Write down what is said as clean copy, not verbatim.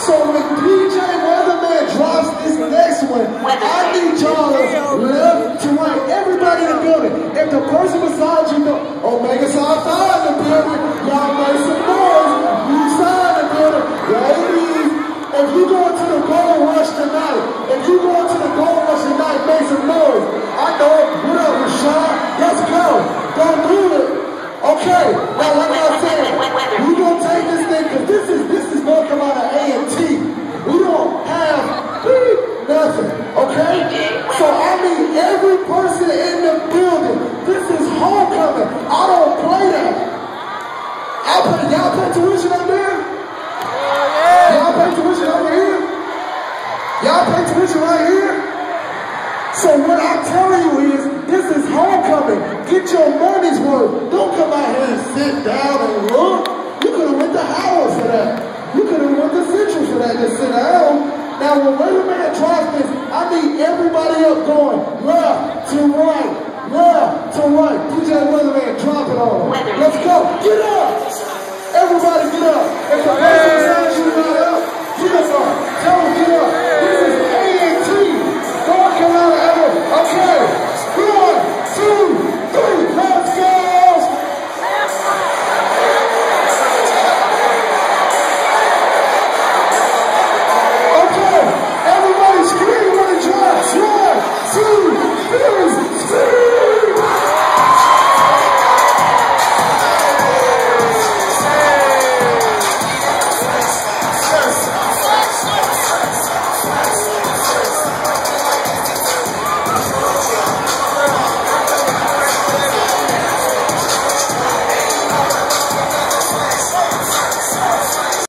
So when DJ Weatherman drops this next one, I need y'all left to right. Everybody in the building. If the person beside you know, Omega Psi Phi in the building, y'all make some noise. You sign the building. Ladies, if you going to the Gold Rush tonight, make some noise. I know it. What up, Rashad? Let's go. Don't do it. Okay. Now, like I said, we gonna take this thing because this is gonna come out of A&T. We don't have nothing. Okay? So I need every person in the building. This is homecoming. I don't play that. Y'all pay tuition out there? Y'all pay tuition over here? Y'all pay tuition right here? So what I'm telling you is, this is homecoming. Get your money's worth. Don't come out here and sit down and look. You could have went to Howard for that. You could have went to Central for that. Just sit down. Now when Weatherman drops this, I need everybody up going.